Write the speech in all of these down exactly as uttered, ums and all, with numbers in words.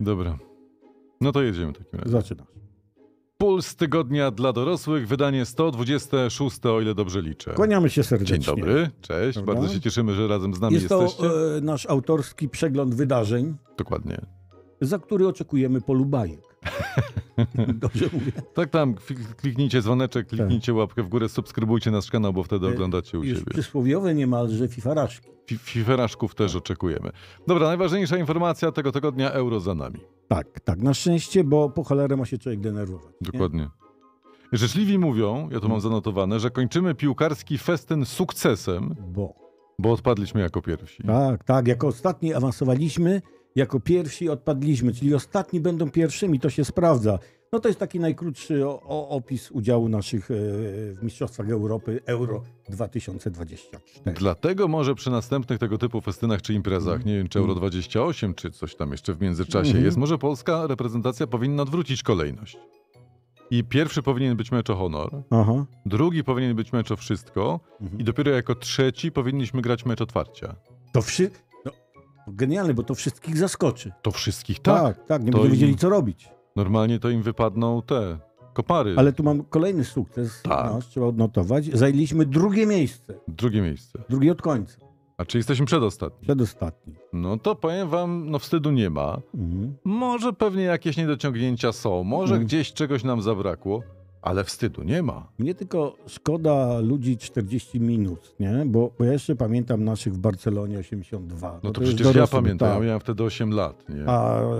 Dobra. No to jedziemy w takim razie. Zaczynasz. Puls tygodnia dla dorosłych, wydanie sto dwudzieste szóste, o ile dobrze liczę. Kłaniamy się serdecznie. Dzień dobry, cześć. Prawda? Bardzo się cieszymy, że razem z nami Jest jesteście. to e, nasz autorski przegląd wydarzeń, Dokładnie. za który oczekujemy polubajek. Dobrze mówię? Tak tam, kliknijcie dzwoneczek, kliknijcie łapkę w górę, subskrybujcie nasz kanał, bo wtedy E, oglądacie u Już siebie. przysłowiowe niemalże fifaraczki. Fi- Fiferaszków też oczekujemy. Dobra, najważniejsza informacja tego tygodnia, euro za nami. Tak, tak, na szczęście, bo po cholerę ma się człowiek denerwować. nie? Dokładnie. Życzliwi mówią, ja to mam zanotowane, że kończymy piłkarski festyn sukcesem, Bo. bo odpadliśmy jako pierwsi. Tak, tak, jako ostatni awansowaliśmy, jako pierwsi odpadliśmy, czyli ostatni będą pierwszymi, to się sprawdza. No to jest taki najkrótszy o, o, opis udziału naszych e, w Mistrzostwach Europy Euro dwa tysiące dwadzieścia cztery. Dlatego może przy następnych tego typu festynach czy imprezach, Mm. nie wiem czy Euro dwadzieścia osiem, czy coś tam jeszcze w międzyczasie Mhm. jest, może polska reprezentacja powinna odwrócić kolejność. I pierwszy powinien być mecz o honor, Aha. drugi powinien być mecz o wszystko Mhm. i dopiero jako trzeci powinniśmy grać mecz otwarcia. To wszy... no, genialne, bo to wszystkich zaskoczy. To wszystkich tak. Tak, tak, nie To będą im- wiedzieli co robić. Normalnie to im wypadną te kopary. Ale tu mam kolejny sukces Tak. nasz, trzeba odnotować. Zajęliśmy drugie miejsce, Drugie miejsce. drugie od końca, A czy jesteśmy przedostatni? przedostatni. No to powiem wam, no wstydu nie ma. Mhm. Może pewnie jakieś niedociągnięcia są, może Mhm. gdzieś czegoś nam zabrakło, ale wstydu nie ma. Mnie tylko szkoda ludzi czterdzieści minut, nie? Bo, bo ja jeszcze pamiętam naszych w Barcelonie osiemdziesiąt dwa. No to jest przecież ja dorosły, pamiętam, ja tak. miałem wtedy osiem lat, nie? A e,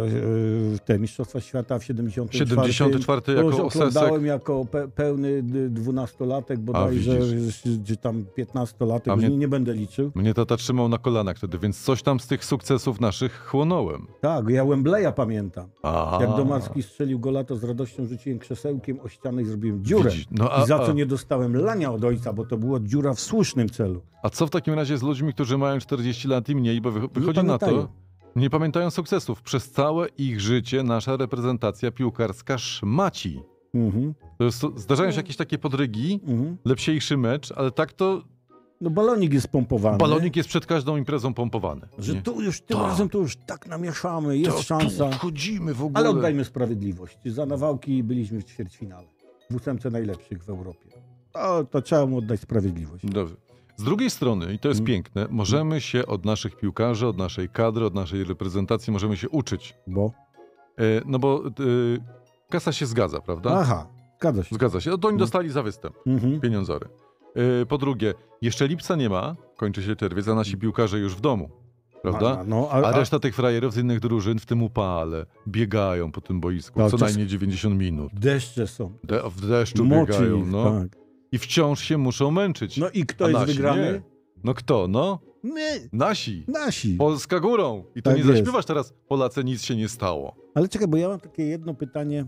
te Mistrzostwa Świata w siedemdziesiątym czwartym siedemdziesiąty czwarty to już jako osesek. oglądałem jako pe, pełny d- dwunastolatek bodajże, widzisz. czy tam piętnastolatek, A już mnie- nie, nie będę liczył. Mnie tata trzymał na kolanach wtedy, więc coś tam z tych sukcesów naszych chłonąłem. Tak, ja Wembleya pamiętam. Aha. Jak Domarski strzelił gola, to z radością rzuciłem krzesełkiem o ścianę i zrobiłem dziurę. Widzisz, no a- I za a- co nie dostałem lania od ojca, bo to była dziura w słusznym celu. A co w takim razie z ludźmi, którzy mają czterdzieści lat i mniej, bo wy- wychodzi na to, pamiętają. nie pamiętają sukcesów. Przez całe ich życie nasza reprezentacja piłkarska szmaci. Mhm, To jest, zdarzają się jakieś takie podrygi, mhm. lepsiejszy mecz, ale tak to No balonik jest pompowany. balonik jest przed każdą imprezą pompowany. Że nie? tu już tym Tak. razem to już tak namieszamy, jest To szansa. Tu wchodzimy w ogóle. Ale oddajmy sprawiedliwość. Za Nawałki byliśmy w ćwierćfinale. W ósemce najlepszych w Europie. To, to trzeba mu oddać sprawiedliwość. Dobrze. Z drugiej strony, i to jest Mm. piękne, możemy się od naszych piłkarzy, od naszej kadry, od naszej reprezentacji, możemy się uczyć. Bo? E, no bo e, kasa się zgadza, prawda? Aha, zgadza się. Zgadza się. No to oni Mm. dostali za występ Mhm. pieniądzory. E, po drugie, jeszcze lipca nie ma, kończy się czerwiec, a nasi piłkarze już w domu. Prawda? A, no, a, A a, reszta tych frajerów z innych drużyn w tym upale biegają po tym boisku No, co to najmniej dziewięćdziesiąt minut. deszcze są. De w deszczu Moczy biegają, ich, no. tak. I wciąż się muszą męczyć. No i kto A jest nasi wygrany? nie. No kto? No? My. Nasi. Nasi. Polska górą. I to Tak nie jest. zaśpiewasz teraz, Polacy, nic się nie stało. Ale czekaj, bo ja mam takie jedno pytanie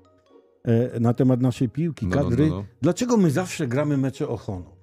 e, na temat naszej piłki, No, no, kadry. no, no. Dlaczego my zawsze gramy mecze o honor?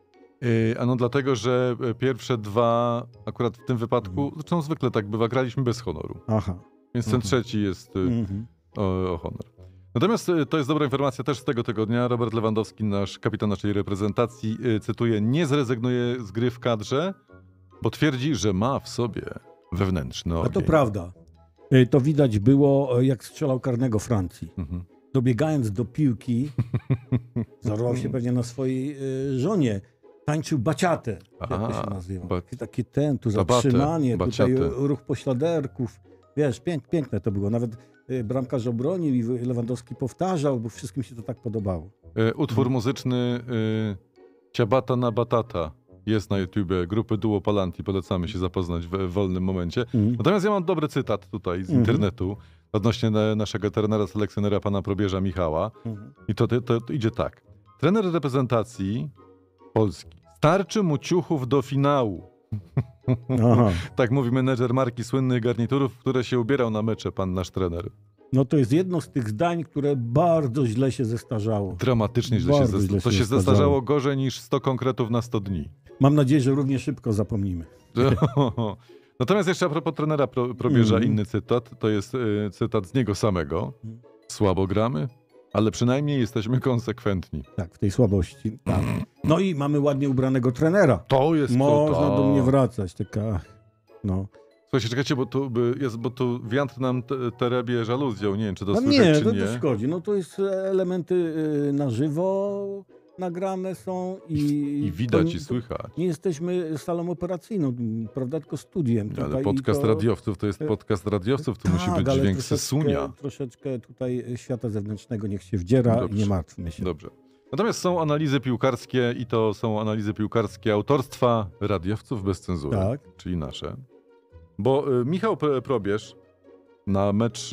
Yy, ano dlatego, że e, pierwsze dwa, akurat w tym wypadku, Mhm. zresztą zwykle tak bywa, graliśmy bez honoru. Aha. Więc ten Mhm. trzeci jest y, Mhm. o, o honor. Natomiast y, to jest dobra informacja też z tego tygodnia. Robert Lewandowski, nasz kapitan naszej reprezentacji, y, cytuję, nie zrezygnuje z gry w kadrze, bo twierdzi, że ma w sobie wewnętrzny A ogień. to prawda. E, To widać było, e, jak strzelał karnego Francji. Mhm. Dobiegając do piłki, zarwał się pewnie na swojej e, żonie. Tańczył baciatę, jak to się A, nazywa. ba- Takie, takie ten, tu Tabatę, zatrzymanie, tutaj baciatę. ruch pośladerków. Wiesz, pięk, piękne to było. Nawet e, bramkarz obronił i Lewandowski powtarzał, bo wszystkim się to tak podobało. Y, utwór muzyczny y, Ciabata na Batata jest na YouTubie grupy Duo Palanti. Polecamy się zapoznać w, w wolnym momencie. Mhm. Natomiast ja mam dobry cytat tutaj z Mhm. internetu odnośnie na, naszego trenera, selekcjonera, pana Probierza Michała. Mhm. I to, to, to idzie tak. Trener reprezentacji Polski. Starczy mu ciuchów do finału. Aha. Tak mówi menedżer marki słynnych garniturów, w które się ubierał na mecze pan nasz trener. No to jest jedno z tych zdań, które bardzo źle się zestarzało. Dramatycznie źle się, Bardzo zes- źle to się się zestarzało. zestarzało gorzej niż sto konkretów na sto dni. Mam nadzieję, że równie szybko zapomnimy. Natomiast jeszcze a propos trenera Pro, Probierza, Mhm. inny cytat, to jest y, cytat z niego samego. Słabo gramy, ale przynajmniej jesteśmy konsekwentni. Tak, w tej słabości. Tak. No i mamy ładnie ubranego trenera. To jest Można to, do mnie wracać. Taka, no. Słuchajcie, czekajcie, bo tu by jest, bo tu wiatr nam te- terebie żaluzją. Nie wiem, czy to No słychać, nie, czy to, nie. to szkodzi. No to jest elementy y, na żywo nagrane są i... I widać, to, i słychać. Nie jesteśmy salą operacyjną, prawda, tylko studiem. Ale tutaj podcast i to, radiowców to jest podcast radiowców, tu musi tak, być ale dźwięk troszeczkę, sesunia. troszeczkę tutaj świata zewnętrznego niech się wdziera Dobrze. i nie martwmy się. Dobrze. Natomiast są analizy piłkarskie i to są analizy piłkarskie autorstwa radiowców bez cenzury, Tak. czyli nasze. Bo y, Michał P- Probierz na mecz, y,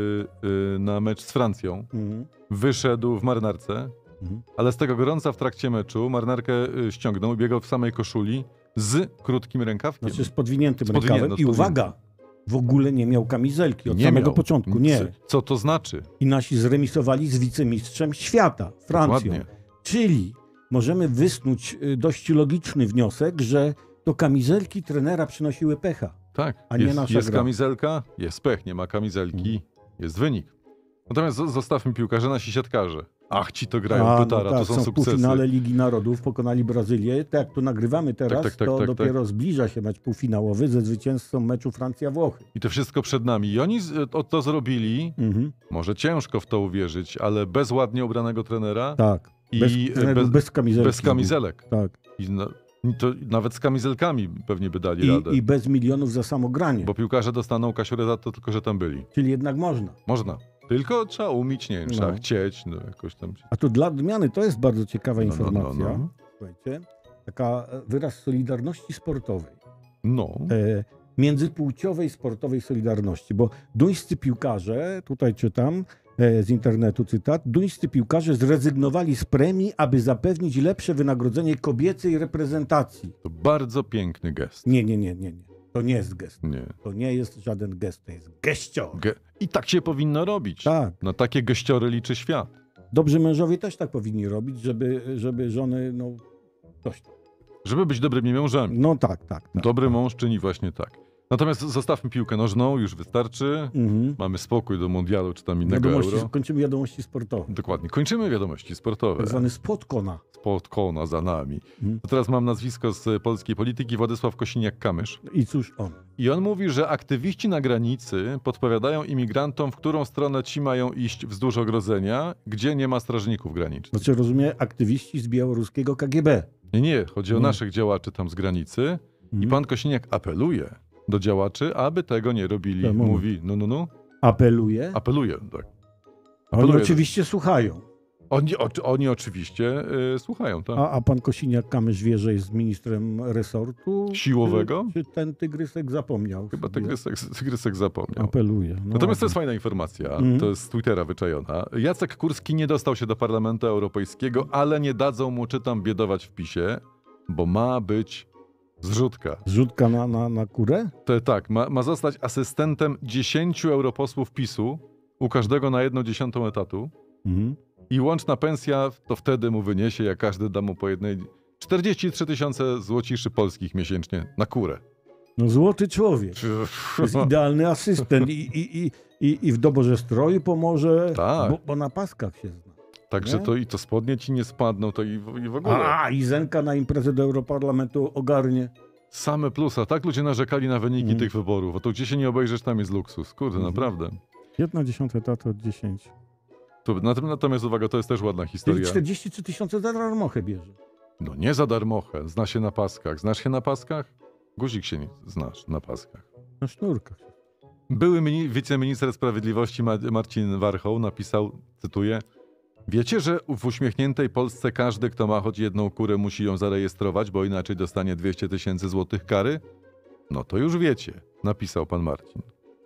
y, na mecz z Francją Mhm. wyszedł w marynarce, Mhm. ale z tego gorąca w trakcie meczu marynarkę y, ściągnął i biegał w samej koszuli z krótkim rękawkiem. Znaczy z podwiniętym Z podwinię- rękawem no, z i podwiniętym. uwaga, w ogóle nie miał kamizelki od Nie samego miał. początku, nie. Co, co to znaczy? I nasi zremisowali z wicemistrzem świata, Francją. Dokładnie. Czyli możemy wysnuć y, dość logiczny wniosek, że to kamizelki trenera przynosiły pecha. Tak, A nie jest, nasza jest gra. kamizelka, jest pech, nie ma kamizelki, jest wynik. Natomiast zo- zostawmy piłkarze, nasi siatkarze. Ach, ci to grają A, pytara, no tak, to są w sukcesy. półfinale Ligi Narodów, pokonali Brazylię. Tak jak tu nagrywamy teraz, tak, tak, to tak, dopiero zbliża się mecz półfinałowy ze zwycięzcą meczu Francja-Włochy. I to wszystko przed nami. I oni z- o, to zrobili, Mhm. może ciężko w to uwierzyć, ale bez ładnie ubranego trenera Tak, i bez, e, bez, bez kamizelki. bez kamizelek. Tak. I na, to nawet z kamizelkami pewnie by dali radę. I, I bez milionów za samo granie. Bo piłkarze dostaną kasiorę za to tylko, że tam byli. Czyli jednak można. Można. Tylko trzeba umieć, nie wiem, trzeba No. chcieć, no jakoś tam. A to dla odmiany to jest bardzo ciekawa No, no, no, informacja. no. Słuchajcie, taka e, wyraz solidarności sportowej. No. E, międzypłciowej sportowej solidarności, bo duńscy piłkarze, tutaj czytam e, z internetu cytat, duńscy piłkarze zrezygnowali z premii, aby zapewnić lepsze wynagrodzenie kobiecej reprezentacji. To bardzo piękny gest. Nie, nie, nie, nie, nie. To nie jest gest. Nie. To nie jest żaden gest, to jest geścior. Ge- I tak się powinno robić. Tak. Na takie geściory liczy świat. Dobrzy mężowie też tak powinni robić, żeby, żeby żony, no, coś tam. Żeby być dobrymi mężami. No tak, tak. tak. Dobry mąż czyni właśnie tak. Natomiast zostawmy piłkę nożną, już wystarczy. Mhm. Mamy spokój do mundialu czy tam innego Wiadomości, euro. kończymy wiadomości sportowe. Dokładnie. Kończymy wiadomości sportowe. Tak zwany spot kona. Spod kona za nami. Mhm. To teraz mam nazwisko z polskiej polityki, Władysław Kosiniak-Kamysz. I cóż on? I on mówi, że aktywiści na granicy podpowiadają imigrantom, w którą stronę ci mają iść wzdłuż ogrodzenia, gdzie nie ma strażników granicznych. Znaczy rozumie aktywiści z białoruskiego K G B. Nie, nie, chodzi o Nie. naszych działaczy tam z granicy. I Mhm. pan Kosiniak apeluje do działaczy, aby tego nie robili. Tak, mówi. Mówi, no, no, no, Apeluje. apeluje, tak. Oni apeluje. oczywiście słuchają. Oni, o, oni oczywiście y, słuchają, tak. A, a pan Kosiniak-Kamysz wie, że jest ministrem resortu? Siłowego? Czy, czy ten tygrysek zapomniał? Chyba sobie? tygrysek, tygrysek zapomniał. Apeluje. No Natomiast to jest ładnie. fajna informacja, Mhm. to jest z Twittera wyczajona. Jacek Kurski nie dostał się do Parlamentu Europejskiego, ale nie dadzą mu, czytam, biedować w PiSie, bo ma być zrzutka. Zrzutka na, na, na kurę? To, tak, ma, ma zostać asystentem dziesięciu europosłów PiSu, u każdego na jedną dziesiątą etatu. Mhm. I łączna pensja to wtedy mu wyniesie, jak każdy da mu po jednej, czterdzieści trzy tysiące złociszy polskich miesięcznie na kurę. No złoty człowiek. To jest idealny asystent i, i, i, i, i w doborze stroju pomoże, Tak. bo, bo na paskach się zna. Także Nie? to i to spodnie ci nie spadną, to i w, i w ogóle. A, i Zenka na imprezę do Europarlamentu ogarnie. Same plusa. Tak ludzie narzekali na wyniki Mhm. tych wyborów. A to gdzie się nie obejrzysz, tam jest luksus. Kurde, Mhm. naprawdę. Jedna dziesiąta etatu od dziesięciu. To, natom- natomiast uwaga, to jest też ładna Czyli historia. czterdzieści trzy tysiące za darmochę bierze. No nie za darmochę. Zna się na paskach. Znasz się na paskach? Guzik się nie znasz na paskach. Na sznurkach. Były mini- wiceminister sprawiedliwości Ma- Marcin Warchoł napisał, cytuję: wiecie, że w uśmiechniętej Polsce każdy, kto ma choć jedną kurę, musi ją zarejestrować, bo inaczej dostanie dwieście tysięcy złotych kary? No to już wiecie, napisał pan Marcin.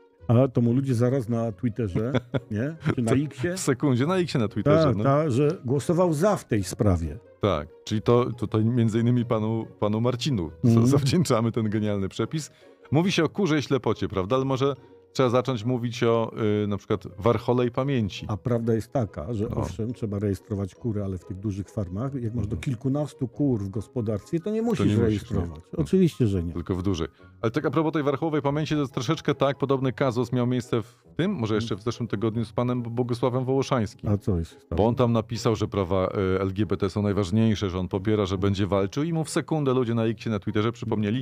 A to mu ludzie zaraz na Twitterze, nie? Czy na Xie? W sekundzie, na X na Twitterze. Tak, no. tak, że głosował za w tej sprawie. Tak, czyli to tutaj między innymi panu, panu Marcinu Mhm. z- zawdzięczamy ten genialny przepis. Mówi się o kurze i ślepocie, prawda? Ale może trzeba zacząć mówić o y, na przykład warchole i pamięci. A prawda jest taka, że No. owszem, trzeba rejestrować kury, ale w tych dużych farmach, jak masz do kilkunastu kur w gospodarstwie, to nie musisz nie musisz, rejestrować. nie. Oczywiście, że nie. Tylko w dużych. Ale tak a propos tej warchołowej pamięci, to jest troszeczkę tak, podobny kazus miał miejsce w tym, może jeszcze w zeszłym tygodniu z panem Bogusławem Wołoszańskim. A co jest? Bo on tam napisał, że prawa y, L G B T są najważniejsze, że on popiera, że będzie walczył i mu w sekundę ludzie na X na Twitterze przypomnieli,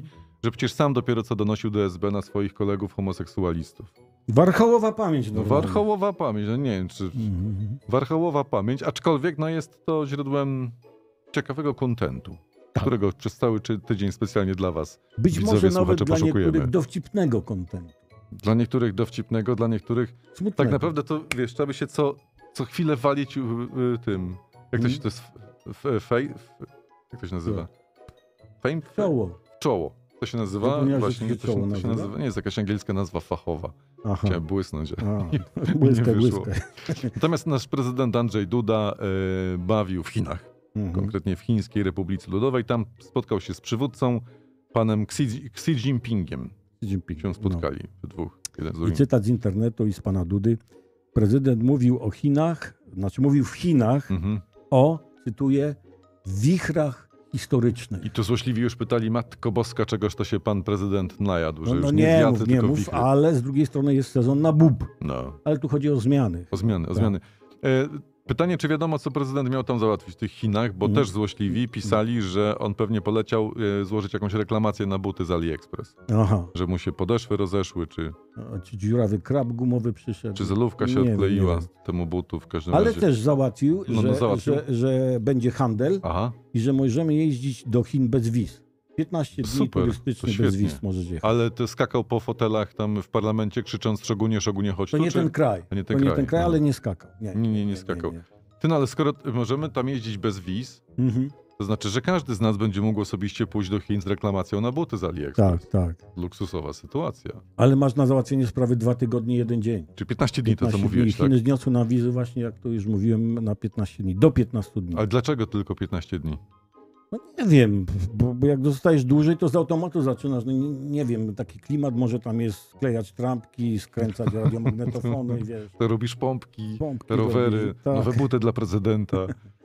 że przecież sam dopiero co donosił do S B na swoich kolegów homoseksualistów. Warchołowa pamięć. No, normalnie. warchołowa pamięć, no nie wiem, czy... Mhm. Warchołowa pamięć, aczkolwiek no, jest to źródłem ciekawego kontentu, Tak. którego przez cały czy- tydzień specjalnie dla was, Być widzowie, może nawet słuchacze, dla poszukujemy. niektórych dowcipnego kontentu. Dla niektórych dowcipnego, dla niektórych... Smutnego. Tak naprawdę to, wiesz, trzeba by się co, co chwilę walić y, y, tym... Jak to się Mm. to jest... F, f, fej- f, jak to się nazywa? Fame? F- Czoło. Czoło. To się nazywa? Zapomniałem, że Właśnie, się to się, czoło to się nazywa? nazywa? Nie, jest jakaś angielska nazwa fachowa. Aha. Chciałem błysnąć. A, błyskę, wyszło. błyskę. Natomiast nasz prezydent Andrzej Duda y, bawił w Chinach. Mhm. Konkretnie w Chińskiej Republice Ludowej. Tam spotkał się z przywódcą, panem Xi, Xi Jinpingiem. Xi Jinping. Się spotkali we dwóch. Jeden z No. I drugim. cytat z internetu i z pana Dudy. Prezydent mówił o Chinach, znaczy mówił w Chinach Mhm. o, cytuję, wichrach historycznych. I tu złośliwi już pytali, Matko Boska, czegoż to się pan prezydent najadł, że No, już no nie, nie zjadł, mów, nie tylko mów, wichry. ale z drugiej strony jest sezon na bób. No, Ale tu chodzi o zmiany. o zmiany, o Tak. zmiany. E, pytanie, czy wiadomo, co prezydent miał tam załatwić w tych Chinach, bo Mhm. też złośliwi pisali, że on pewnie poleciał e, złożyć jakąś reklamację na buty z AliExpress. Aha. Że mu się podeszwy rozeszły, czy, A, Czy dziurawy krab gumowy przyszedł. czy zelówka się Nie wiem, odkleiła nie wiem. temu butu w każdym Ale razie. też załatwił, No, no, że, załatwił. Że, że będzie handel Aha. i że możemy jeździć do Chin bez wiz. piętnaście dni Super, to turystycznych bez świetnie. wiz możesz jechać. Ale ty skakał po fotelach tam w parlamencie, krzycząc Szogunie, Szogunie, chodź To tu, nie czy... ten kraj. To nie ten to kraj, nie ten kraj, no. ale nie skakał. Nie, Nie, nie, nie skakał. Ty, no ale skoro możemy tam jeździć bez wiz, Mhm. to znaczy, że każdy z nas będzie mógł osobiście pójść do Chin z reklamacją na buty z AliExpress. Tak, tak. Luksusowa sytuacja. Ale masz na załatwienie sprawy dwa tygodnie, jeden dzień. Czy piętnaście dni to, co piętnaście mówiłeś, dni. tak? Chiny zniosły na wizy właśnie, jak to już mówiłem, na piętnaście dni. Do piętnastu dni. Ale dlaczego tylko piętnaście dni? No nie wiem, bo, bo jak zostajesz dłużej, to z automatu zaczynasz. No nie, nie wiem, taki klimat może tam jest sklejać trampki, skręcać radiomagnetofony, wiesz. To robisz pompki, Pompki rowery, robisz, tak. nowe buty dla prezydenta.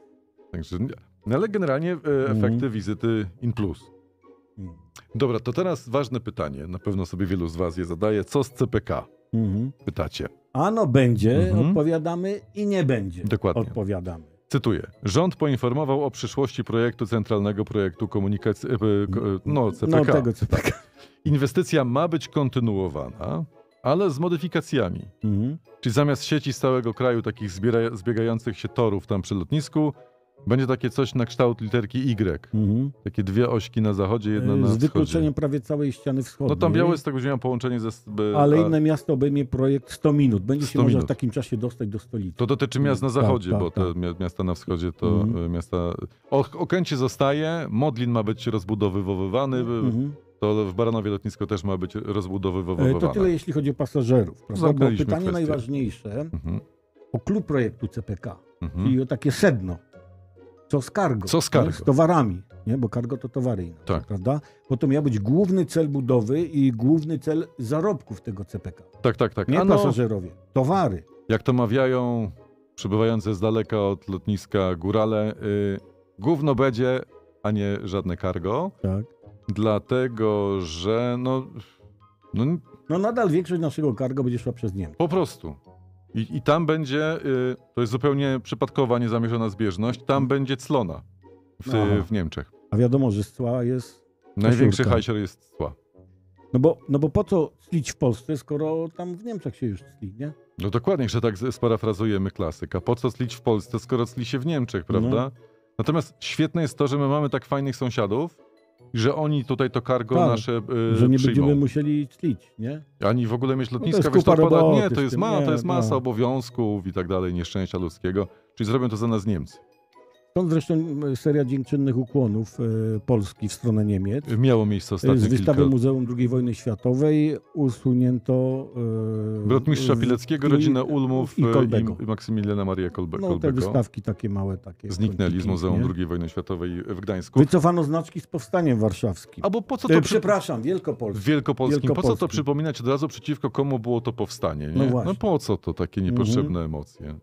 Także, nie. No ale generalnie e, efekty wizyty in plus. Mm. Dobra, to teraz ważne pytanie. Na pewno sobie wielu z was je zadaje. Co z C P K? Mhm. Pytacie. Ano będzie, Mhm. odpowiadamy i nie będzie. Dokładnie. Odpowiadamy. Cytuję. Rząd poinformował o przyszłości projektu Centralnego Projektu Komunikacji, e, ko- e, no C P K. No tego C P K. Inwestycja ma być kontynuowana, ale z modyfikacjami. Mhm. Czyli zamiast sieci z całego kraju, takich zbiera- zbiegających się torów tam przy lotnisku, będzie takie coś na kształt literki Y. Mhm. Takie dwie ośki na zachodzie, jedna na Z wschodzie. wykluczeniem prawie całej ściany wschodniej. No tam Białystok będzie miał połączenie ze... b- Ale a- inne miasto obejmie projekt sto minut. Będzie się sto można minut. w takim czasie dostać do stolicy. To dotyczy miast na Tak, zachodzie, tak, bo te tak. mia- miasta na wschodzie to Mhm. e, miasta... O, Okęcie zostaje, Modlin ma być rozbudowywany, Mhm. to w Baranowie lotnisko też ma być E, rozbudowywane. To tyle, jeśli chodzi o pasażerów. Prawda? Bo Zamknęliśmy pytanie kwestię. najważniejsze Mhm. o klub projektu C P K Mhm. i o takie sedno. Co z cargo? Co z nie? cargo? Z towarami, nie? Bo cargo to towary inne, Tak. prawda? Bo to miał być główny cel budowy i główny cel zarobków tego C P K. Tak, tak, tak. Nie Ano, pasażerowie, towary. jak to mawiają przybywające z daleka od lotniska górale, y, gówno będzie, a nie żadne cargo, Tak. dlatego że no, no No nadal większość naszego cargo będzie szła przez Niemcy. po prostu. I, i tam będzie, y, to jest zupełnie przypadkowa, niezamierzona zbieżność, tam będzie clona w, Aha. w Niemczech. A wiadomo, że cła jest... Największy Koszulka. hajsier jest cła. No bo, no bo po co tlić w Polsce, skoro tam w Niemczech się już tli, nie? No dokładnie, że tak z- sparafrazujemy klasyka. Po co tlić w Polsce, skoro tli się w Niemczech, prawda? No. Natomiast świetne jest to, że my mamy tak fajnych sąsiadów, że oni tutaj to cargo Tak, nasze y, Że nie przyjmą. będziemy musieli tlić, nie? Ani w ogóle mieć to lotniska jest w kupa listopada. roboty Nie, to z jest, tym, ma, to nie, jest masa no. obowiązków i tak dalej, nieszczęścia ludzkiego. Czyli zrobią to za nas Niemcy. Stąd zresztą m, seria dziękczynnych ukłonów e, Polski w stronę Niemiec. Miało miejsce ostatnio Z wystawy kilka... Muzeum drugiej wojny światowej usunięto... E, Rotmistrza Pileckiego, i- rodzinę Ulmów i i, Kolbego. i Maksymiliana Maria Kolbe, No te Kolbego. wystawki takie małe, takie... Zniknęli z kąciki, Muzeum nie? drugiej wojny światowej w Gdańsku. Wycofano znaczki z powstaniem warszawskim. Albo po co E, to... przy- Przepraszam, Wielkopolskim. W Wielkopolskim. Po co to Wielkopolskim. przypominać od razu, przeciwko komu było to powstanie? Nie? No No, właśnie. po co to takie niepotrzebne emocje?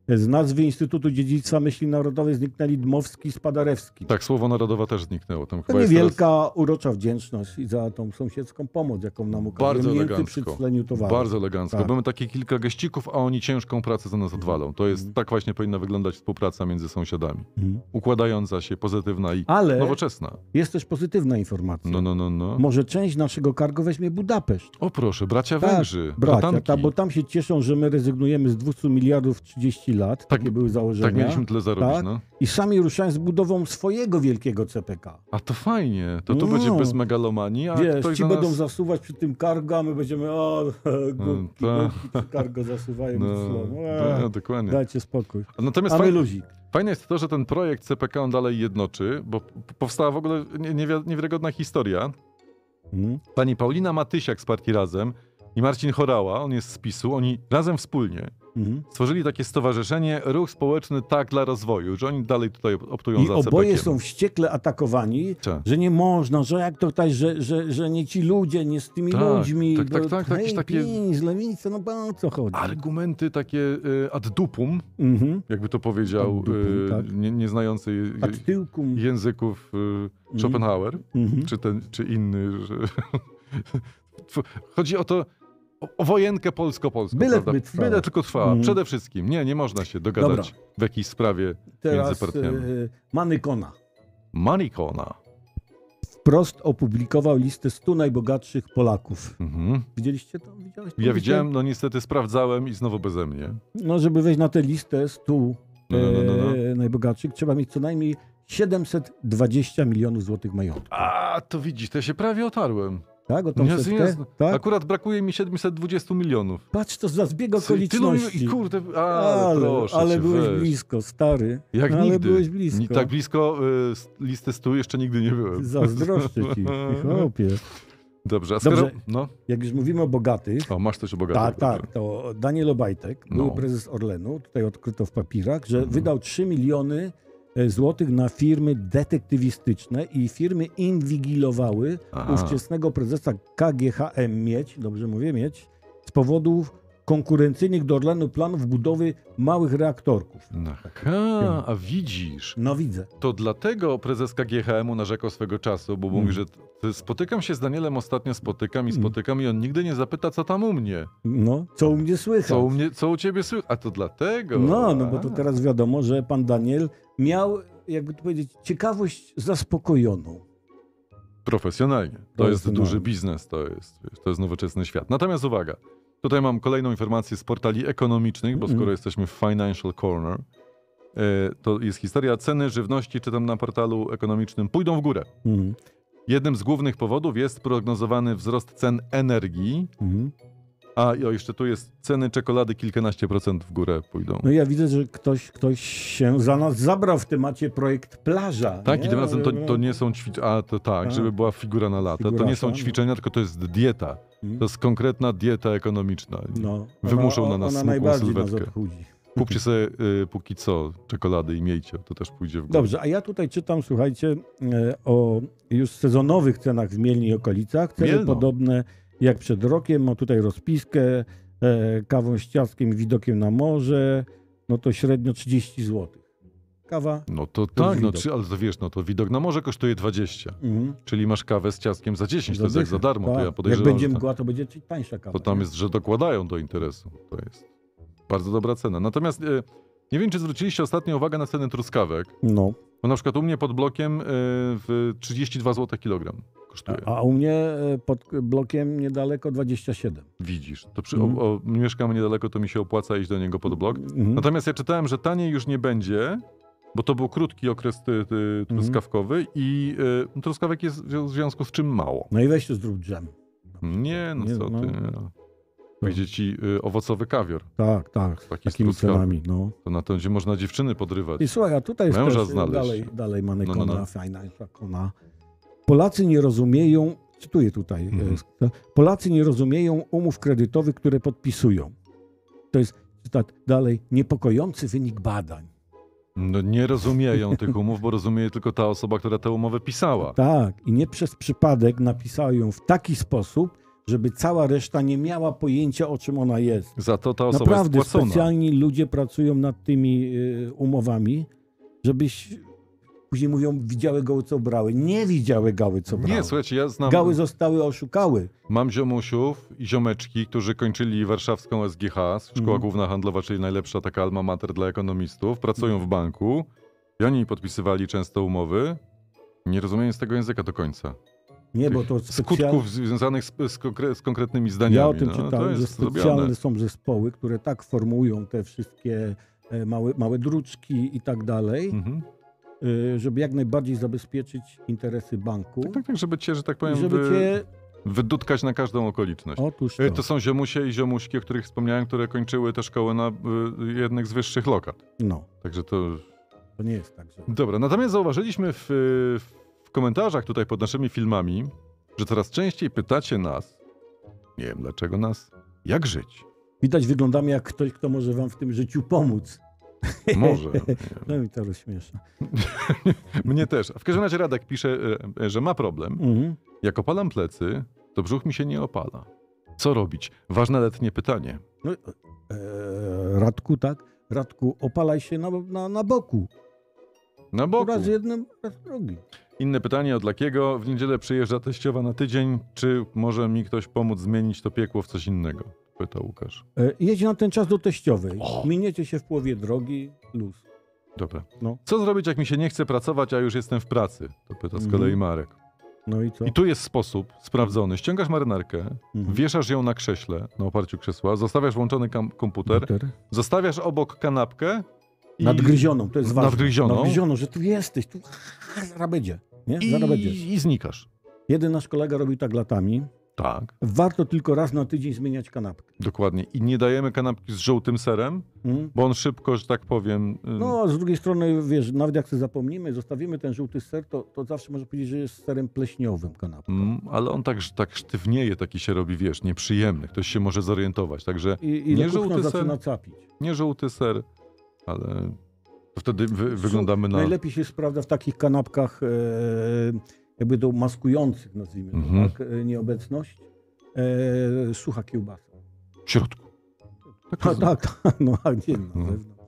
Z nazwy Instytutu Dziedzictwa Myśli Narodowej zniknęli Dmowski z Paderewski. Tak, słowo narodowa też zniknęło. Tam To chyba jest niewielka, teraz urocza wdzięczność i za tą sąsiedzką pomoc, jaką nam okazuje bardzo mięty przy elegancko. wcleniu towaru. Bardzo elegancko. Tak. Mamy takie kilka geścików, a oni ciężką pracę za nas odwalą. To jest, tak właśnie powinna wyglądać współpraca między sąsiadami. Mhm. Układająca się, pozytywna i Ale nowoczesna. jest też pozytywna informacja. No, no, no, no. Może część naszego cargo weźmie Budapeszt. O proszę, bracia Tak, Węgrzy, Bracia, bratanki. ta, bo tam się cieszą, że my rezygnujemy z dwieście miliardów trzydzieści lat. Tak, Takie były założenia. Tak mieliśmy tyle zarobić, Tak. no. I sami ruszają z budową swojego wielkiego C P K. A to fajnie. To tu No. będzie bez megalomanii, a Wiesz, ktoś ci za będą nas... zasuwać przy tym cargo, a my będziemy o, głupki, tak. głupki przy cargo zasuwają. No, No, no, dokładnie. dajcie spokój. Natomiast A my fajne, luzik. fajne jest to, że ten projekt C P K on dalej jednoczy, bo p- powstała w ogóle nie- niewi- niewiarygodna historia. Mhm. Pani Paulina Matysiak z partii Razem i Marcin Chorała, on jest z PiSu, oni razem wspólnie Mhm. stworzyli takie stowarzyszenie Ruch Społeczny Tak dla Rozwoju, że oni dalej tutaj optują I za oboje C P K-iem. są wściekle atakowani, Tak. że nie można, że jak to tutaj, że, że, że nie ci ludzie, nie z tymi Tak, ludźmi. tak, tak, bo tak, jakieś hej, takie- pięć, lewica, no bo o co chodzi? Argumenty takie y, ad dupum, Mhm. jakby to powiedział Ad dupum, y, tak. nie, nieznający je- Ad tyłkum. języków y, Schopenhauer, Mhm. czy, ten, czy inny. Że... Chodzi o to, o, o wojenkę polsko-polską. Byle prawda? by trwała. Byle tylko trwała. Mhm. Przede wszystkim. Nie, nie można się dogadać w jakiejś sprawie Teraz między partiami. e, Manykona Manikona. wprost opublikował listę stu najbogatszych Polaków. Mhm. Widzieliście to? Widziałeś tą Ja listę? widziałem, no niestety sprawdzałem i znowu beze mnie. No, żeby wejść na tę listę stu No, no, no, no, no. e, najbogatszych, trzeba mieć co najmniej siedemset dwadzieścia milionów złotych majątku. A, to widzisz, to ja się prawie otarłem. Tak, o tą Jasne, setkę? jasne. Tak? Akurat brakuje mi siedemset dwadzieścia milionów. Patrz, to za zbieg Tylu, okoliczności. I kurde, a, ale proszę ale cię, byłeś weź. blisko, stary. Jak ale nigdy. byłeś blisko. Ni- Tak blisko y, s- listy stu jeszcze nigdy nie byłem. Zazdroszczę ci, ty chłopie. Dobrze, a skoro... Dobrze. No, Jak już mówimy o bogatych, o, masz coś o bogatych. tak, tak, to Daniel Obajtek, No. były prezes Orlenu, tutaj odkryto w papierach, że Mhm. wydał trzy miliony złotych na firmy detektywistyczne i firmy inwigilowały Aha. ówczesnego prezesa K G H M Miedź, dobrze mówię, Miedź, z powodów konkurencyjnych do Orlenu planów budowy małych reaktorków. Aha, a widzisz, No widzę. to dlatego prezes K G H M-u narzekał swego czasu, bo Mm. mówi, że t- spotykam się z Danielem ostatnio, spotykam i Mm. spotykam i on nigdy nie zapyta, co tam u mnie. No, co u mnie słychać? Co u, mnie, co u ciebie słychać? A to dlatego. No, no bo to A. teraz wiadomo, że pan Daniel miał, jakby to powiedzieć, ciekawość zaspokojoną. Profesjonalnie. To jest Profesjonalnie. duży biznes, to jest, wiesz, to jest nowoczesny świat. Natomiast uwaga, tutaj mam kolejną informację z portali ekonomicznych, bo Mhm. skoro jesteśmy w Financial Corner, e, to jest historia ceny żywności, czytam na portalu ekonomicznym, pójdą w górę. Mhm. Jednym z głównych powodów jest prognozowany wzrost cen energii, Mhm. a i o, jeszcze tu jest ceny czekolady kilkanaście procent w górę pójdą. No ja widzę, że ktoś, ktoś się za nas zabrał w temacie projekt plaża. Tak, nie? i tym razem to, to nie są ćwiczenia, a to tak, A. żeby była figura na lata. To Figurasa, nie są no. ćwiczenia, tylko to jest dieta. Mhm. To jest konkretna dieta ekonomiczna. No, Wymuszą ona, na nas ona smukłą najbardziej nas sylwetkę. obchudzi. Kupcie sobie y, póki co czekolady i miejcie, to też pójdzie w górę. Dobrze, a ja tutaj czytam, słuchajcie, e, o już sezonowych cenach w Mielnie i okolicach. Ceny Mielno. podobne jak przed rokiem. Mam tutaj rozpiskę, e, kawą z ciastkiem i widokiem na morze. No to średnio trzydzieści złotych. Kawa. No to jest tak, no, widok. czy, ale to wiesz, no to widok na morze kosztuje dwadzieścia. Mhm. Czyli masz kawę z ciastkiem za dziesięć, to jest jak za Zadycha. darmo. To Tak. ja podejrzewam, Jak będzie że tam, mgła, to będzie tańsza kawa. to tam nie? jest, że dokładają do interesu. To jest bardzo dobra cena. Natomiast y, nie wiem, czy zwróciliście ostatnio uwagę na ceny truskawek, No, bo na przykład u mnie pod blokiem y, w trzydzieści dwa złote kilogram kosztuje. a, a u mnie e, pod blokiem niedaleko dwadzieścia siedem. Widzisz, to przy, Mhm. o, o, mieszkam niedaleko, to mi się opłaca iść do niego pod blok. Mhm. Natomiast ja czytałem, że taniej już nie będzie, bo to był krótki okres ty, ty, Mhm. truskawkowy i y, truskawek jest w związku z czym mało. No i weź tu zrób dżem. Nie, no Nie, co no. ty. No. Wyjdzie ci y, owocowy kawior. Tak, tak, z Taki takimi struskawy. cenami, no. To na to będzie można dziewczyny podrywać. I słuchaj, a tutaj jest Męża też, znaleźć. dalej, dalej mamy No, no, kona, no. fajna kona. Polacy nie rozumieją, cytuję tutaj, Mhm. e, Polacy nie rozumieją umów kredytowych, które podpisują. To jest, cytat dalej, niepokojący wynik badań. No nie rozumieją tych umów, bo rozumie tylko ta osoba, która tę umowę pisała. Tak, i nie przez przypadek napisała ją w taki sposób, żeby cała reszta nie miała pojęcia, o czym ona jest. Za to ta osoba Naprawdę jest płacona. specjalni ludzie pracują nad tymi y, umowami, żebyś, później mówią, widziały gały, co brały. Nie widziały gały, co brały. Nie, słuchajcie, ja znam... Gały zostały oszukały. Mam ziomusiów i ziomeczki, którzy kończyli warszawską S G H, Szkoła Mhm. Główna Handlowa, czyli najlepsza taka alma mater dla ekonomistów, pracują w banku i oni podpisywali często umowy, nie rozumiejąc tego języka do końca. Nie, bo to specjalnie... Skutków związanych z, z, konkre, z konkretnymi zdaniami. Ja o tym no, to czytałem, że jest specjalne zrobione. są zespoły, które tak formułują te wszystkie e, małe, małe druczki i tak dalej, Mhm. y, żeby jak najbardziej zabezpieczyć interesy banku. Tak, tak, tak, żeby cię, że tak powiem, I żeby wy, cię... wydutkać na każdą okoliczność. Otóż Y, to. To są ziomusie i ziomuśki, o których wspomniałem, które kończyły te szkoły na y, jednych z wyższych lokat. No, Także to... to nie jest tak, że... Dobra, natomiast zauważyliśmy w, w komentarzach tutaj pod naszymi filmami, że coraz częściej pytacie nas, nie wiem dlaczego nas, jak żyć? Widać, wyglądamy jak ktoś, kto może wam w tym życiu pomóc. Może. nie wiem. No mi to rozśmiesza. Mnie też. W każdym razie Radek pisze, e, że ma problem. Mhm. Jak opalam plecy, to brzuch mi się nie opala. Co robić? Ważne letnie pytanie. No, e, Radku, tak? Radku, opalaj się na, na, na boku. Na boku. Raz jednym, raz drugim. Inne pytanie od Lakiego. W niedzielę przyjeżdża teściowa na tydzień. Czy może mi ktoś pomóc zmienić to piekło w coś innego? Pyta Łukasz. E, jedź na ten czas do teściowej. O! Miniecie się w połowie drogi, luz. Dobra. No. Co zrobić, jak mi się nie chce pracować, a już jestem w pracy? To pyta z Mhm. kolei Marek. No i co? I tu jest sposób sprawdzony. Ściągasz marynarkę, Mhm. wieszasz ją na krześle, na oparciu krzesła, zostawiasz włączony kam- komputer, Buter. zostawiasz obok kanapkę i... Nadgryzioną, to jest ważne. Nadgryzioną. Nadgryzioną, że tu jesteś, tu zaraz będzie. Nie? Zaraz będziesz. I, I znikasz. Jeden nasz kolega robił tak latami. Tak, Warto tylko raz na tydzień zmieniać kanapkę. dokładnie. I nie dajemy kanapki z żółtym serem, Mm. bo on szybko, że tak powiem... y, No, a z drugiej strony, wiesz, nawet jak sobie zapomnimy, zostawimy ten żółty ser, to, to zawsze może powiedzieć, że jest serem pleśniowym kanapką. mm, ale on tak, tak sztywnieje, taki się robi, wiesz, nieprzyjemny. Ktoś się może zorientować. Także I, i nie nie żółty ser. zaczyna capić. nie żółty ser, ale to wtedy wy, wyglądamy na... Najlepiej się sprawdza w takich kanapkach e, jakby do maskujących, nazwijmy to, Mhm. tak, e, nieobecność. E, sucha kiełbasa. W środku. A, tak, tak, no a gdzie na Mhm. zewnątrz?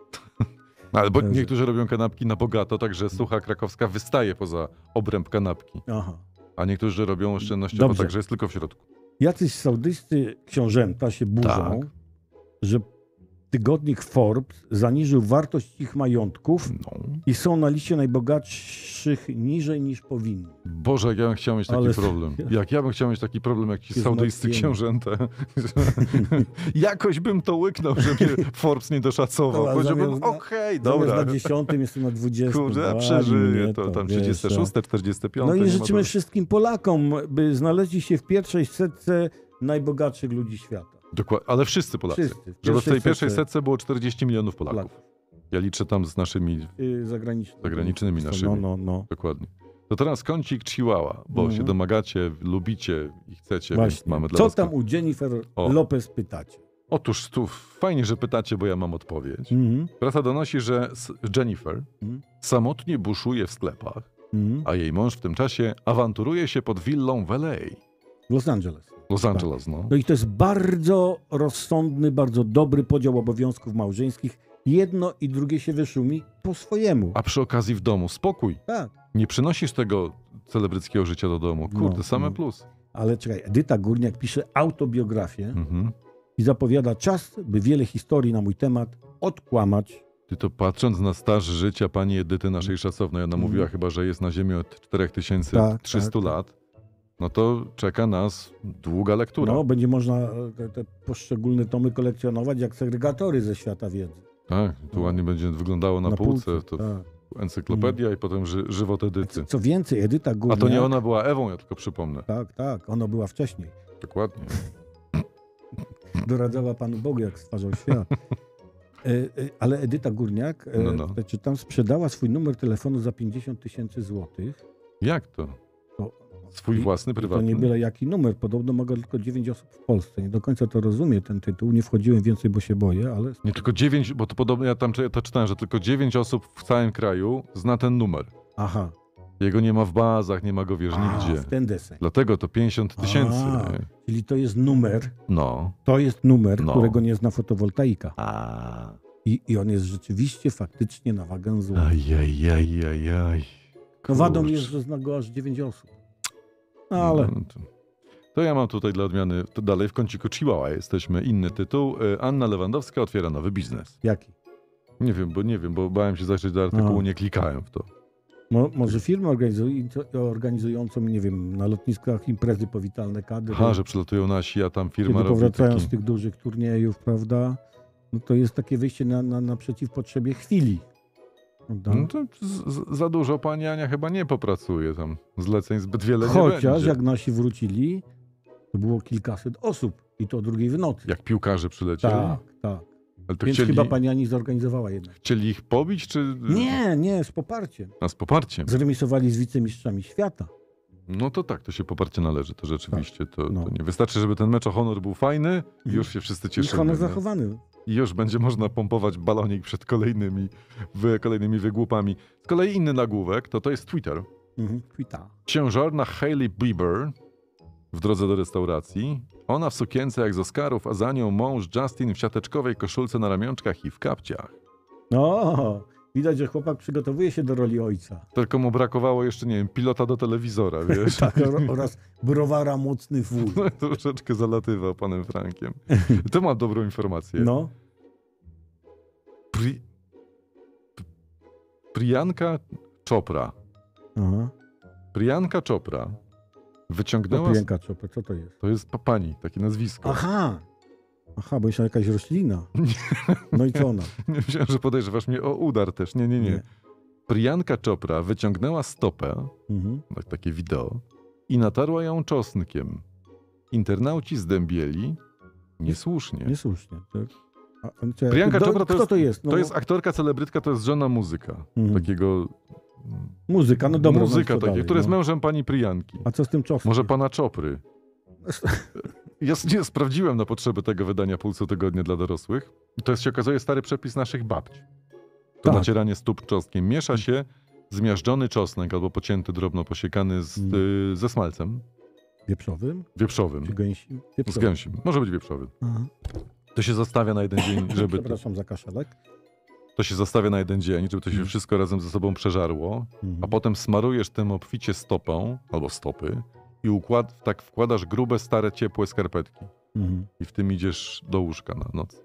Ale bo Także- niektórzy robią kanapki na bogato, także sucha krakowska wystaje poza obręb kanapki. Aha. A niektórzy robią oszczędnościowo, Dobrze. także jest tylko w środku. Jacyś saudyscy książęta się burzą, Tak. że tygodnik Forbes zaniżył wartość ich majątków No. i są na liście najbogatszych niżej niż powinni. Boże, jak ja bym chciał mieć taki Ale- problem. Jak ja bym chciał mieć taki problem, jak ci Się saudyjscy zmartwiemy. książęta. Jakoś bym to łyknął, żeby Forbes nie doszacował. To, a Powiedziałbym, zamiast na- okej, Zamiast dobra. na dziesiątym jestem na dwudziestym. Kurde, Wali przeżyję mnie to, tam wiesz, trzydzieste szóste, czterdzieste piąte. No i nie ma życzymy to- wszystkim Polakom, by znaleźli się w pierwszej setce najbogatszych ludzi świata. Dokładnie, ale wszyscy Polacy. Wszyscy. W Żeby w tej pierwszej pierwszej setce. setce było czterdzieści milionów Polaków. Polaków. Ja liczę tam z naszymi, Y, zagranicznymi. Zagranicznymi No, naszymi. no, no. dokładnie. To teraz kącik Chihuahua, bo Mhm. się domagacie, lubicie i chcecie, więc Właśnie. mamy dla Co was... tam u Jennifer O. Lopez pytacie? Otóż tu fajnie, że pytacie, bo ja mam odpowiedź. Mhm. Prasa donosi, że s- Jennifer Mhm. samotnie buszuje w sklepach, Mhm. a jej mąż w tym czasie awanturuje się pod willą w L A. Los Angeles. Los Angeles, no. No i to jest bardzo rozsądny, bardzo dobry podział obowiązków małżeńskich. Jedno i drugie się wyszumi po swojemu. A przy okazji w domu spokój. Tak. Nie przynosisz tego celebryckiego życia do domu. Kurde, No, same no. plus. Ale czekaj, Edyta Górniak pisze autobiografię Mhm. i zapowiada czas, by wiele historii na mój temat odkłamać. Ty to patrząc na staż życia pani Edyty, naszej szacownej, ona Mhm. mówiła chyba, że jest na ziemi od cztery tysiące Tak, trzysta tak, tak. lat, no to czeka nas długa lektura. No, będzie można e, te, te poszczególne tomy kolekcjonować jak segregatory ze świata wiedzy. Tak, tu No. ładnie będzie wyglądało na, półce, to tak. encyklopedia i potem ży, żywot Edyty. Co, co więcej, Edyta A Górniak... to nie ona była Ewą, ja tylko przypomnę. Tak, tak, ona była wcześniej. Dokładnie. Doradzała Panu Bogu, jak stwarzał świat. E, e, ale Edyta Górniak, e, No, no. tutaj czytam, sprzedała swój numer telefonu za pięćdziesiąt tysięcy złotych. Jak to? To, Swój i- własny, i To prywatny? nie byle jaki numer. Podobno mogę tylko dziewięć osób w Polsce. Nie do końca to rozumie ten tytuł. Nie wchodziłem więcej, bo się boję, ale... Nie, tylko dziewięć, bo to podobno, ja tam czy- to czytałem, że tylko dziewięć osób w całym kraju zna ten numer. Aha. Jego nie ma w bazach, nie ma go wiesz A, nigdzie. w ten deseń. Dlatego to pięćdziesiąt tysięcy. A, czyli to jest numer, No. to jest numer, No. którego nie zna fotowoltaika. A. I, I on jest rzeczywiście faktycznie na wagę złota. Ajajajajaj. No wadą jest, że zna go aż dziewięć osób. No ale No, to, to ja mam tutaj dla odmiany, to dalej w kąciku Chihuahua jesteśmy, inny tytuł. E, Anna Lewandowska otwiera nowy biznes. jaki? Nie wiem, bo nie wiem, bo bałem się zajrzeć do artykułu, A. nie klikałem w to. Mo, może firmę organizuj- organizującą, nie wiem, na lotniskach imprezy powitalne kadry. Aha, że przylatują nasi, a tam firma Kiedy robi powracają taki... z tych dużych turniejów, prawda? No to jest takie wyjście na, na, naprzeciw potrzebie chwili. Prawda? No to z, z, za dużo pani Ania chyba nie popracuje tam. Zleceń zbyt wiele nie Chociaż będzie. jak nasi wrócili, to było kilkaset osób i to o drugiej w nocy. Jak piłkarze przylecieli? Tak, tak. Ale to Więc chcieli, chyba pani Ani zorganizowała jednak. chcieli ich pobić, czy... Nie, nie, z poparciem. A z poparciem? Zremisowali z wicemistrzami świata. No to tak, to się poparcie należy, to rzeczywiście. To, no. to nie wystarczy, żeby ten mecz o honor był fajny i już się wszyscy I cieszymy. honor nie? zachowany. I już będzie można pompować balonik przed kolejnymi, wy, kolejnymi wygłupami. Z kolei inny nagłówek, to to jest Twitter. Mhm. Kwita. Ciężarna Hailey Bieber w drodze do restauracji. Ona w sukience jak z Oscarów, a za nią mąż Justin w siateczkowej koszulce na ramionczkach i w kapciach. No, widać, że chłopak przygotowuje się do roli ojca. Tylko mu brakowało jeszcze, nie wiem, pilota do telewizora, wiesz? Tak, or- oraz browara mocny wuj. No, troszeczkę zalatywał panem Frankiem. To mam dobrą informację. No, Pri... P- Priyanka Chopra. aha. Priyanka Chopra To wyciągnęła... Priyanka Chopra, co to jest? To jest pa- pani, takie nazwisko. Aha, aha, bo jeszcze jakaś roślina. No i co ona? Nie myślałem, że podejrzewasz mnie o udar też. Nie, nie, nie. Nie. Priyanka Chopra wyciągnęła stopę, Mhm. tak, takie wideo, i natarła ją czosnkiem. Internauci zdębieli niesłusznie. Niesłusznie. To, a, a, czekaj, Priyanka do- Chopra to kto jest, to jest? No, to jest aktorka, celebrytka, to jest żona muzyka. Mhm. Takiego... muzyka, no dobra. muzyka no, co takiego, dalej, który jest no. mężem pani Priyanki. A co z tym czosnkiem? Może pana Chopry. Ja s- nie sprawdziłem na potrzeby tego wydania Pulsu Tygodnia dla dorosłych. I to jest, się okazuje, stary przepis naszych babci. To Tak. nacieranie stóp czosnkiem. Miesza się zmiażdżony czosnek albo pocięty, drobno posiekany z, Mm. y, ze smalcem Wieprzowym? wieprzowym. Czy gęsim? Z Wieprzowym. gęsim. Może być wieprzowym. Aha. To się zostawia na jeden dzień, żeby to, Przepraszam za kaszelek. to się zostawia na jeden dzień, żeby to się Mm. wszystko razem ze sobą przeżarło, Mhm. a potem smarujesz tym obficie stopą albo stopy i układ, tak wkładasz grube, stare, ciepłe skarpetki. Mhm. I w tym idziesz do łóżka na noc.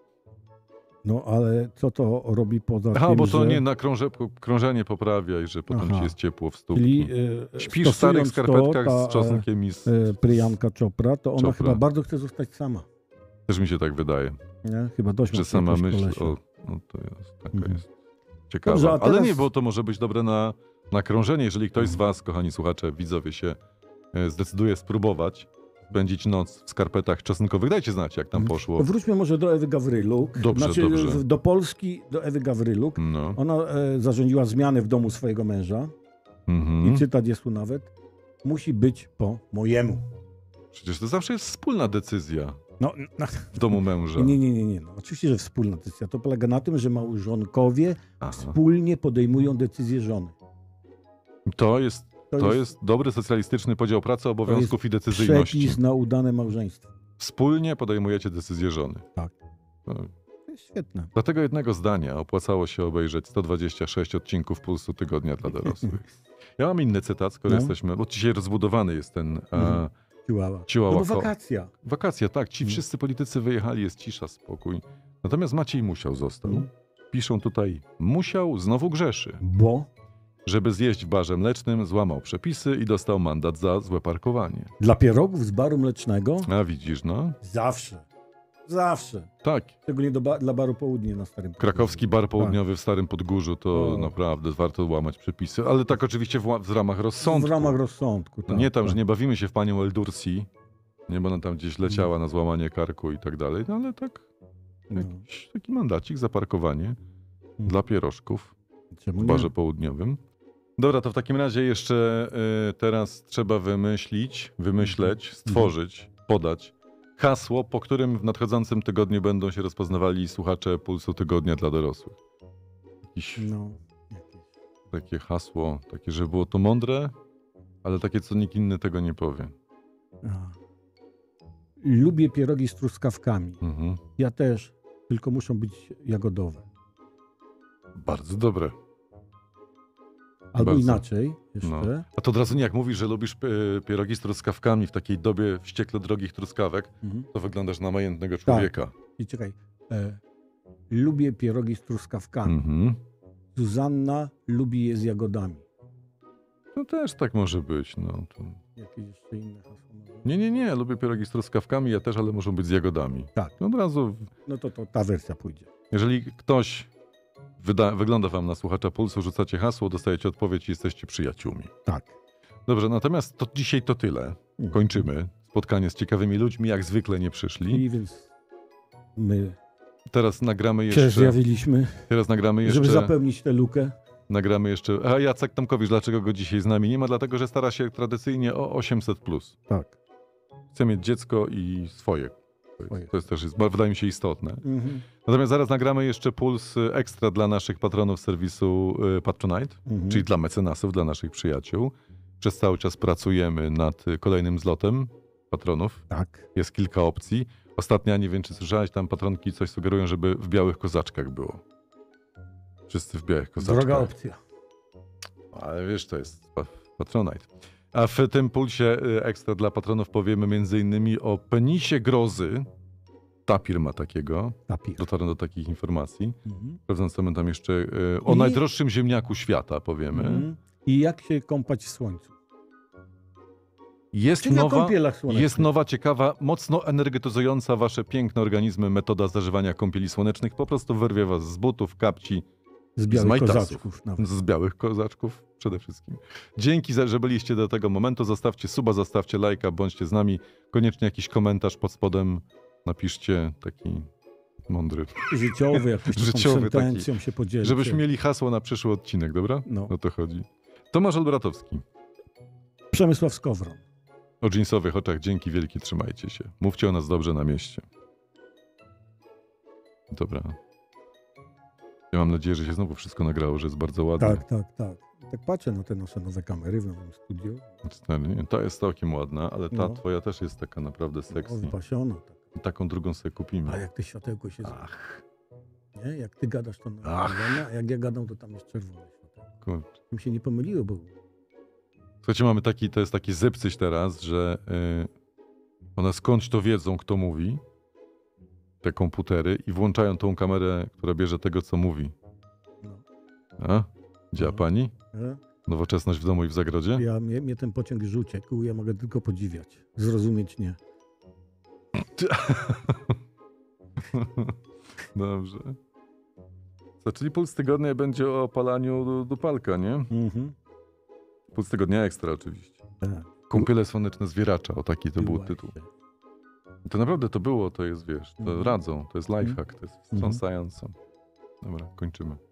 No ale co to robi poza Aha, tym, bo to że... nie na krąże, krążenie poprawia i że potem Aha. ci jest ciepło w stópki. Czyli e, Śpisz w starych stosując skarpetkach to, ta, z czosnkiem i z... E, Priyanka Chopra, to ona Chopra. chyba bardzo chce zostać sama. Też mi się tak wydaje, Nie? Chyba dość że ma sama jakiegoś myśl kolesia. o... No to jest, taka Mhm. jest ciekawa. Dobrze, a Ale teraz- nie, bo to może być dobre na, na krążenie. Jeżeli ktoś z Mhm. was, kochani słuchacze, widzowie się e, zdecyduje spróbować spędzić noc w skarpetach czosnkowych, dajcie znać, jak tam Mhm. poszło. To wróćmy może do Ewy Gawryluk. Dobrze, znaczy, dobrze. w- Do Polski, do Ewy Gawryluk. No. Ona e, zarządziła zmianę w domu swojego męża. Mhm. I cytat jest tu nawet. Musi być po mojemu. Przecież to zawsze jest wspólna decyzja No, no, w domu męża. nie, nie, nie, nie. No, oczywiście, że wspólna decyzja. To polega na tym, że małżonkowie Aha. wspólnie podejmują decyzję żony. To jest To, To jest, jest dobry socjalistyczny podział pracy, obowiązków i decyzyjności. przepis na udane małżeństwo. Wspólnie podejmujecie decyzję żony. Tak. No. To jest świetne. Dlatego jednego zdania opłacało się obejrzeć sto dwadzieścia sześć odcinków Pulsu Tygodnia dla dorosłych. Ja mam inny cytat, skoro No. jesteśmy, bo dzisiaj rozbudowany jest ten Mhm. e, Chihuahua. Chihuahua No bo ko- wakacja. wakacja. Tak, ci Mhm. wszyscy politycy wyjechali, jest cisza, spokój. Natomiast Maciej Musiał został. Mhm. Piszą tutaj, Musiał znowu grzeszy. Bo Żeby zjeść w barze mlecznym, złamał przepisy i dostał mandat za złe parkowanie. dla pierogów z baru mlecznego A widzisz, no? zawsze. Zawsze. Tak. Szczególnie do ba- dla baru południe na Starym Podgórzu. Krakowski Bar Południowy w Starym Podgórzu to O. naprawdę warto łamać przepisy, ale tak oczywiście w, ła- w ramach rozsądku. W ramach rozsądku. No Tak, nie tam, tak. że nie bawimy się w panią Eldursi, nie, bo ona tam gdzieś leciała na złamanie karku i tak dalej, no ale tak No. jakiś taki mandacik za parkowanie dla pierożków Czemu w nie? barze południowym. Dobra, to w takim razie jeszcze y, teraz trzeba wymyślić, wymyśleć, stworzyć, podać hasło, po którym w nadchodzącym tygodniu będą się rozpoznawali słuchacze Pulsu Tygodnia dla dorosłych. Jakiś No, jakieś. takie hasło, takie, żeby było to mądre, ale takie, co nikt inny tego nie powie. A. Lubię pierogi z truskawkami. Mhm. Ja też, tylko muszą być jagodowe. Bardzo dobre. Albo Bardzo. inaczej jeszcze. No. A to od razu nie, jak mówisz, że lubisz e, pierogi z truskawkami w takiej dobie wściekle drogich truskawek, Mhm. to wyglądasz na majętnego człowieka. I czekaj. E, lubię pierogi z truskawkami. Mhm. Zuzanna lubi je z jagodami. No też tak może być. No. To... Jakieś jeszcze inne hasło może? Nie, nie, nie, lubię pierogi z truskawkami, ja też, ale muszą być z jagodami. Tak. No od razu, No to, to ta wersja pójdzie. jeżeli ktoś wyda, wygląda wam na słuchacza Pulsu, rzucacie hasło, dostajecie odpowiedź i jesteście przyjaciółmi. Tak. Dobrze, natomiast to dzisiaj to tyle. Kończymy. Spotkanie z ciekawymi ludźmi, jak zwykle nie przyszli. I więc my Teraz nagramy się jeszcze... zjawiliśmy, Teraz nagramy jeszcze... żeby zapełnić tę lukę. Nagramy jeszcze... A Jacek Tomkowicz, dlaczego go dzisiaj z nami nie ma? Dlatego, że stara się tradycyjnie o osiemset plus. Tak. Chce mieć dziecko i swoje. To Swoje. jest, to jest też, jest, wydaje mi się, istotne. Mhm. Natomiast zaraz nagramy jeszcze puls y, ekstra dla naszych patronów serwisu y, Patronite, Mhm. czyli dla mecenasów, dla naszych przyjaciół. Przez cały czas pracujemy nad y, kolejnym zlotem patronów. Tak. Jest kilka opcji. Ostatnia, nie wiem czy słyszałeś, tam patronki coś sugerują, żeby w białych kozaczkach było. Wszyscy w białych kozaczkach. Droga opcja. Ale wiesz, to jest pa- Patronite. A w tym pulsie y, ekstra dla patronów powiemy między innymi o penisie grozy. Tapir ma takiego. Tapir. Dotarłem do takich informacji. Mhm. Sprawdzam, co my tam jeszcze... y, o I- najdroższym ziemniaku świata powiemy. Mhm. I jak się kąpać w słońcu? Jest Czyli na nowa... kąpielach słonecznych. Jest nowa, ciekawa, mocno energetyzująca wasze piękne organizmy metoda zażywania kąpieli słonecznych. Po prostu wyrwie was z butów, kapci, Z z białych majtasów. kozaczków nawet. z białych kozaczków przede wszystkim. Dzięki, za, że byliście do tego momentu. Zostawcie suba, zostawcie lajka, bądźcie z nami. Koniecznie jakiś komentarz pod spodem napiszcie, taki mądry. Życiowy, jakąś taką Życiowy sentencją się podzielić. Żebyśmy mieli hasło na przyszły odcinek, dobra? No. O to chodzi. Tomasz Olbratowski. Przemysław Skowron. O dżinsowych oczach dzięki wielkie, trzymajcie się. Mówcie o nas dobrze na mieście. Dobra. Ja mam nadzieję, że się znowu wszystko nagrało, że jest bardzo ładne. Tak, tak, tak. Tak patrzę na te nasze nowe kamery w nowym studiu. Stary, nie, ta jest całkiem ładna, ale ta No. twoja też jest taka naprawdę O, sexy. wypasiona. Tak. Taką drugą sobie kupimy. A jak te światełko się zmienia, Ach, nie? Jak ty gadasz, to na Ach. czerwone, a jak ja gadam, to tam jest czerwone światełko. kurczę. Mi się nie pomyliło, bo Słuchajcie, mamy taki, to jest taki zepcyś teraz, że yy, one skądś to wiedzą, kto mówi, te komputery, i włączają tą kamerę, która bierze tego, co mówi. no. A? Działa No. pani? E? Nowoczesność w domu i w zagrodzie? Ja, mnie, mnie ten pociąg już uciekł, ja mogę tylko podziwiać. Zrozumieć nie. Dobrze. Co, czyli puls tygodnia będzie o opalaniu du- dupalka, nie? Mhm. Puls tygodnia ekstra oczywiście. Tak. Kąpiele słoneczne zwieracza, o taki to był Była tytuł. się. To naprawdę to było, to jest, wiesz, to Mhm. radzą, to jest lifehack, to jest Mhm. wstrząsające. Dobra, kończymy.